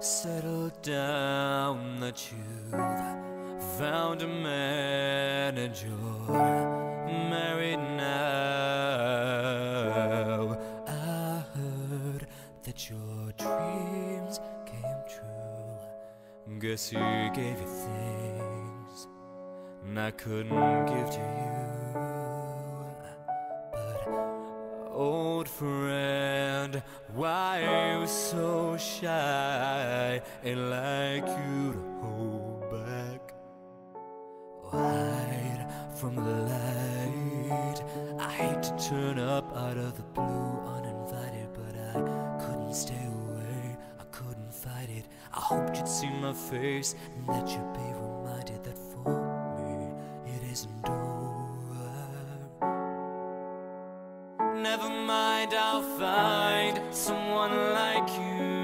Settle down that you've found a man and you're married now. I heard that your dreams came true. Guess he gave you things I couldn't give to you. But old friend, why you so shy? Ain't like you to hold back, hide from the light. I hate to turn up out of the blue uninvited, but I couldn't stay away, I couldn't fight it. I hoped you'd see my face and that you'd be reminded that for me it isn't over. Never mind, I'll find someone like you.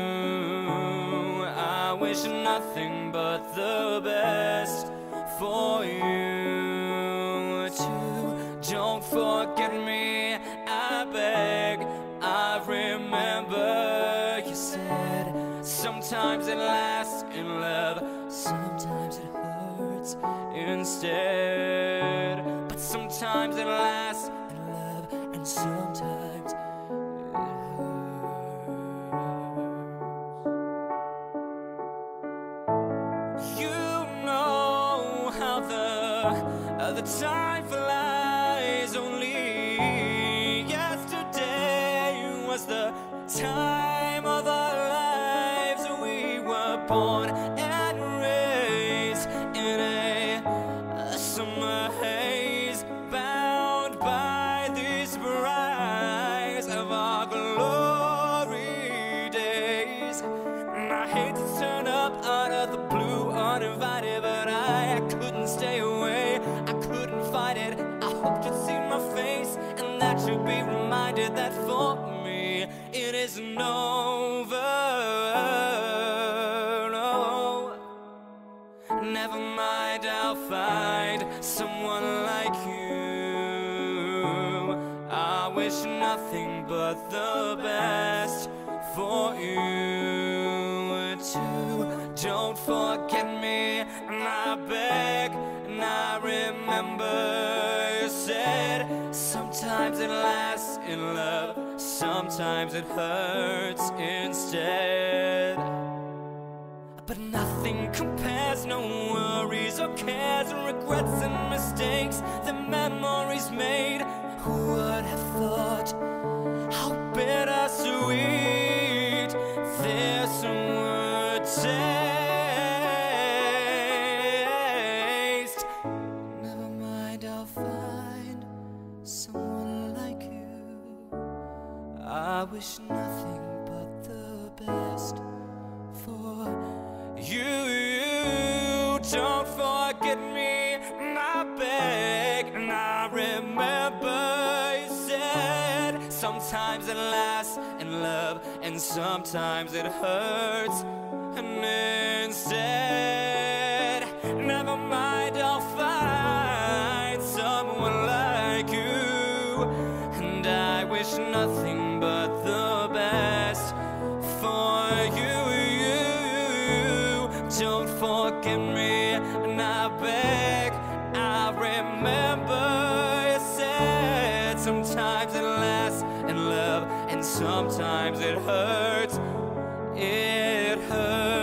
I wish nothing but the best for you too. Don't forget me, I beg. I remember you said sometimes it lasts in love, sometimes it hurts instead. But sometimes it lasts in love, and sometimes it hurts. You know how the time flies. Only yesterday was the time of our lives. We were born and raised in a summer haze, bound by these brides of our glory days. And I hate to turn up out of the blue uninvited, but I couldn't stay away, I couldn't fight it. I hoped you'd see my face and that you'd be reminded that for me it isn't over. No. Never mind, I'll find someone like you. I wish nothing but the best for you too. Don't forget me, and I beg. And I remember you said sometimes it lasts in love, sometimes it hurts instead. But nothing compares, no worries or cares, regrets and mistakes, the memories made. Who would have thought how bittersweet this would taste? Never mind, I'll find someone like you. I wish nothing but the best for you. Don't forget me, and I beg. And I remember you said sometimes it lasts in love, and sometimes it hurts. And instead, never mind, I'll find someone like you. And I wish nothing but the best for you. Don't forget me, and I beg. I remember you said sometimes it lasts in love, and sometimes it hurts. It hurts.